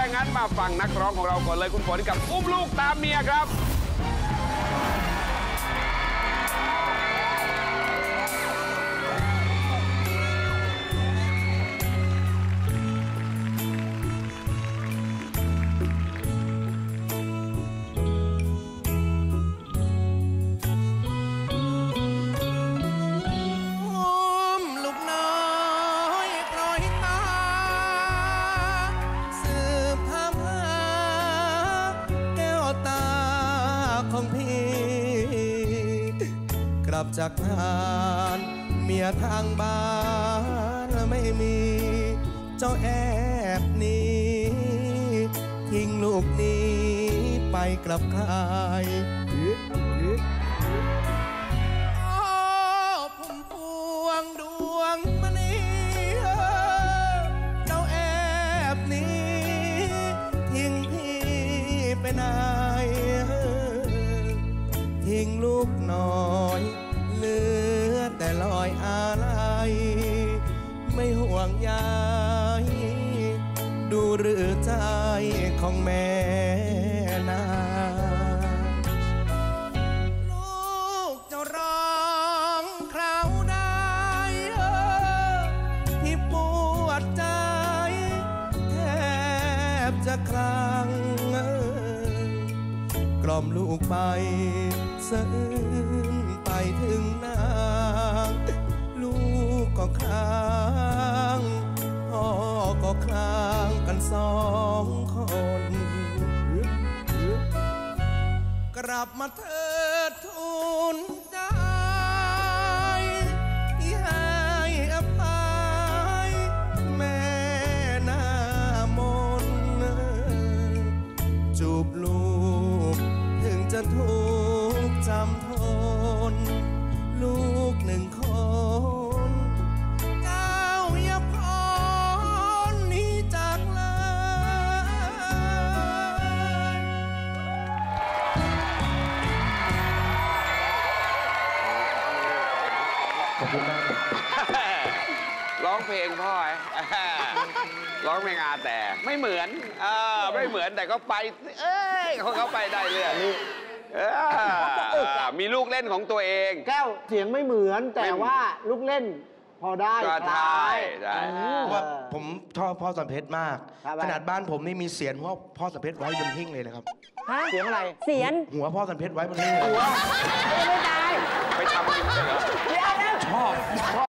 งั้นมาฟังนักร้องของเราก่อนเลยคุณฝนกับอุ้มลูกตามเมียครับกลับจากงานเมียทางบ้านไม่มีเจ้าแอบหนีทิ้งลูกนี้ไปกลับใครพุ่มพวงดวงมณีเจ้าแอบหนีทิ้งพี่ไปไหนทิ้งลูกน้อยเหลือแต่ลอยอาลัยไม่ห่วงใยดูหรือใจของแม่นาลูกจะร้องคราวใดที่ปวดใจแทบจะคลั่งกล่อมลูกไปสะอื้นไปถึงนางลูกก็คลางพ่อก็คลางกันสองคนกลับมาเถิดทูลใจที่ให้อภัยแม่หน้ามนจูบลูกถึงจะทุกข์จำทนลูกหนึ่งคนเจ้าอย่าพ้นหนีจากเลยขอบคุณมากร้องเพลงพ่อร้องเพลงอาแต่ไม่เหมือนไม่เหมือนแต่ก็ไปเขาไปได้เรื่อยมีลูกเล่นของตัวเองแก้วเสียงไม่เหมือนแต่ว่าลูกเล่นพอได้ก็ได้ว่าผมชอบพ่อสันเพชรมากขนาดบ้านผมนี่มีเสียงพ่อสันเพชรไว้บนหิ้งเลยนะครับเสียงอะไรเสียงหัวพ่อสันเพชรไว้บนหิ้งหัวไม่ตายไปทำจริงเหรอชอบ